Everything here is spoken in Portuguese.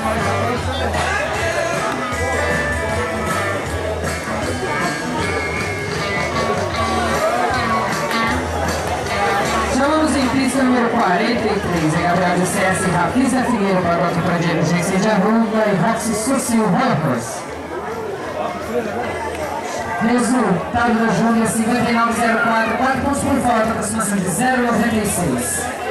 Chamamos em pista número 43, em Gabriel de CS, Rafisa Figueiredo, Pagote para de Emergência de Arruda e Roxy Socio Rampos. Resultado da Júlia 5904, 4 pontos por falta, aproximação de 0,96.